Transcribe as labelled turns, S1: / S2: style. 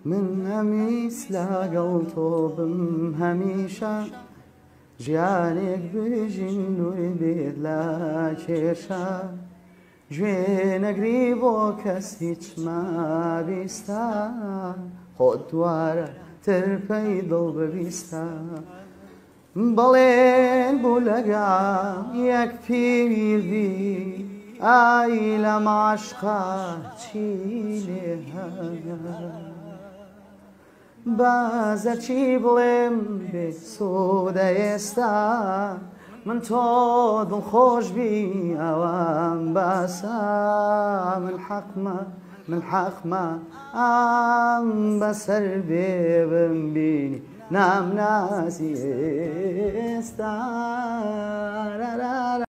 S1: من هەمیس لەگەڵ تۆ بم هەمیشە ژیانێک بژین نوێ بێت لە کێشە گوێ نەگری بۆ کەس هیچ مەبیستە خۆت دوارە ترپەی دڵ ببیستە بەڵێن بوو لەگەڵ یەک پیربی ئای لە ماشقا چی لێ هەیە بازە چی بڵێم بێ سوودە ئێستا من تۆ دڵخۆش بی ئەوەم باسە من حەقمە ئەم بەسەر بێ بمبینی نامناسی ئێستا